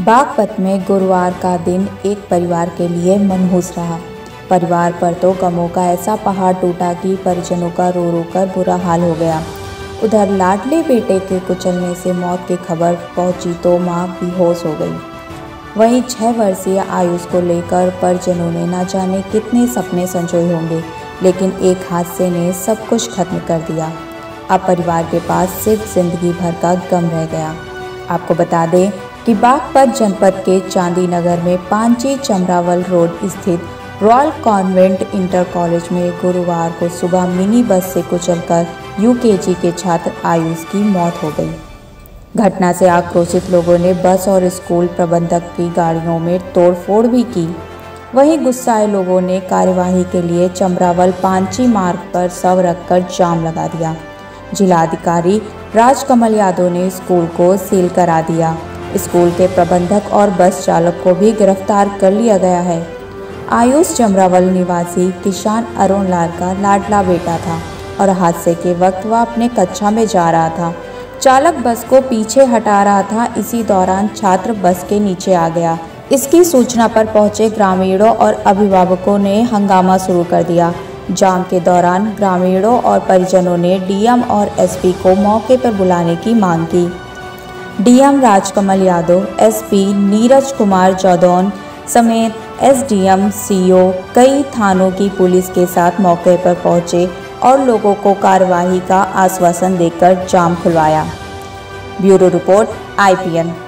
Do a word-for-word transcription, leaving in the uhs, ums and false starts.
बागपत में गुरुवार का दिन एक परिवार के लिए मनहूस रहा। परिवार पर तो गमों का ऐसा पहाड़ टूटा कि परिजनों का रो रो कर बुरा हाल हो गया। उधर लाडले बेटे के कुचलने से मौत की खबर पहुंची तो मां बेहोश हो गई। वहीं छह वर्षीय आयुष को लेकर परिजनों ने न जाने कितने सपने संजोए होंगे, लेकिन एक हादसे ने सब कुछ खत्म कर दिया। अब परिवार के पास सिर्फ जिंदगी भर का गम रह गया। आपको बता दें कि बागपत जनपद के चांदी नगर में पांची चमरावल रोड स्थित रॉयल कॉन्वेंट इंटर कॉलेज में गुरुवार को सुबह मिनी बस से कुचलकर यूकेजी के छात्र आयुष की मौत हो गई। घटना से आक्रोशित लोगों ने बस और स्कूल प्रबंधक की गाड़ियों में तोड़फोड़ भी की। वहीं गुस्साए लोगों ने कार्यवाही के लिए चमरावल पांची मार्ग पर शव रखकर जाम लगा दिया। जिलाधिकारी राजकमल यादव ने स्कूल को सील करा दिया। स्कूल के प्रबंधक और बस चालक को भी गिरफ्तार कर लिया गया है। आयुष चमरावल निवासी किसान अरुण लाल का लाडला बेटा था और हादसे के वक्त वह अपने कक्षा में जा रहा था। चालक बस को पीछे हटा रहा था। इसी दौरान छात्र बस के नीचे आ गया। इसकी सूचना पर पहुंचे ग्रामीणों और अभिभावकों ने हंगामा शुरू कर दिया। जाम के दौरान ग्रामीणों और परिजनों ने डीएम और एसपी को मौके पर बुलाने की मांग की। डीएम राजकमल यादव, एसपी नीरज कुमार जौदौन समेत एसडीएम, सीओ कई थानों की पुलिस के साथ मौके पर पहुंचे और लोगों को कार्रवाई का आश्वासन देकर जाम खुलवाया। Bureau report I P N.